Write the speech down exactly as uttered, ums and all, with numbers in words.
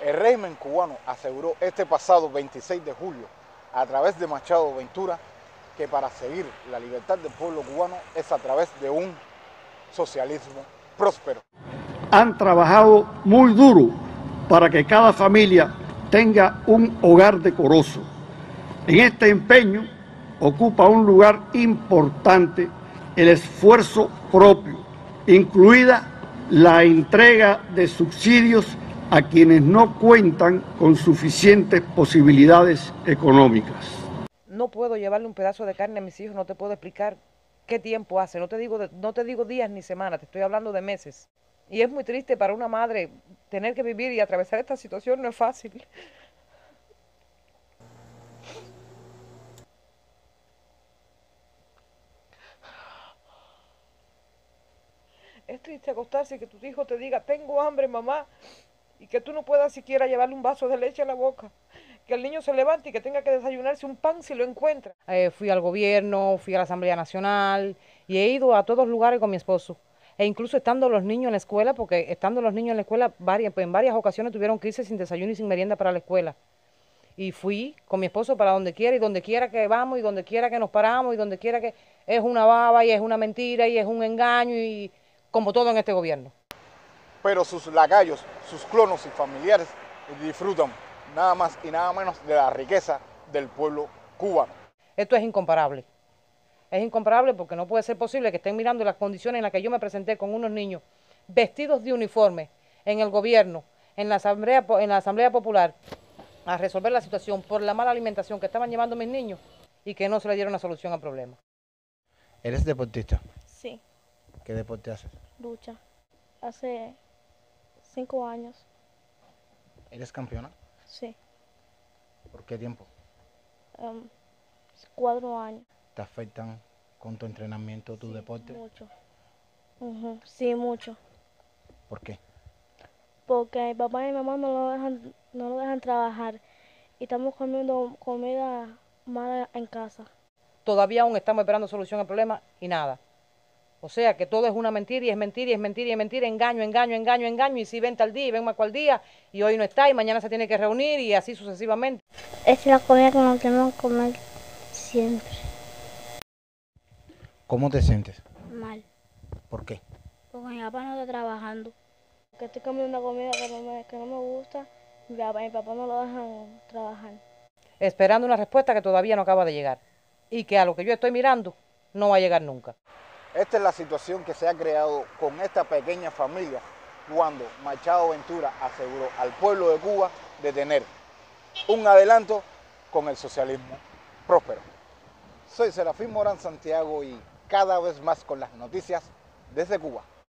El régimen cubano aseguró este pasado veintiséis de julio, a través de Machado Ventura, que para seguir la libertad del pueblo cubano es a través de un socialismo próspero. Han trabajado muy duro para que cada familia tenga un hogar decoroso. En este empeño ocupa un lugar importante el esfuerzo propio, incluida la entrega de subsidios a quienes no cuentan con suficientes posibilidades económicas. No puedo llevarle un pedazo de carne a mis hijos, no te puedo explicar qué tiempo hace, no te digo, de, no te digo días ni semanas, te estoy hablando de meses. Y es muy triste para una madre tener que vivir y atravesar esta situación, no es fácil. Es triste acostarse y que tu hijo te diga, tengo hambre, mamá, y que tú no puedas siquiera llevarle un vaso de leche a la boca. Que el niño se levante y que tenga que desayunarse un pan si lo encuentra. Eh, fui al gobierno, fui a la Asamblea Nacional y he ido a todos lugares con mi esposo. E incluso estando los niños en la escuela, porque estando los niños en la escuela, varias, pues en varias ocasiones tuvieron que irse sin desayuno y sin merienda para la escuela. Y fui con mi esposo para donde quiera y donde quiera que vamos y donde quiera que nos paramos y donde quiera que es una baba y es una mentira y es un engaño y como todo en este gobierno. Pero sus lacayos, sus clonos y familiares disfrutan nada más y nada menos de la riqueza del pueblo cubano. Esto es incomparable. Es incomparable porque no puede ser posible que estén mirando las condiciones en las que yo me presenté con unos niños vestidos de uniforme en el gobierno, en la Asamblea, en la Asamblea Popular, a resolver la situación por la mala alimentación que estaban llevando mis niños y que no se le dieron una solución al problema. ¿Eres deportista? Sí. ¿Qué deporte haces? Lucha. Hace cinco años. ¿Eres campeona? Sí. ¿Por qué tiempo? Um, cuatro años. ¿Te afectan con tu entrenamiento, tu sí, deporte? Mucho. Uh-huh. Sí, mucho. ¿Por qué? Porque mi papá y mi mamá no lo dejan, no lo dejan trabajar y estamos comiendo comida mala en casa. Todavía aún estamos esperando solución al problema y nada. O sea que todo es una mentira y es mentira y es mentira y es mentira, engaño, engaño, engaño, engaño, y si ven tal día y ven más cual día, y hoy no está y mañana se tiene que reunir y así sucesivamente. Es la comida que nos tenemos que comer siempre. ¿Cómo te sientes? Mal. ¿Por qué? Porque mi papá no está trabajando. Que estoy comiendo una comida que no me, que no me gusta, mi papá, mi papá no lo dejan trabajar. Esperando una respuesta que todavía no acaba de llegar y que a lo que yo estoy mirando no va a llegar nunca. Esta es la situación que se ha creado con esta pequeña familia cuando Machado Ventura aseguró al pueblo de Cuba de tener un adelanto con el socialismo próspero. Soy Serafín Morán Santiago y cada vez más con las noticias desde Cuba.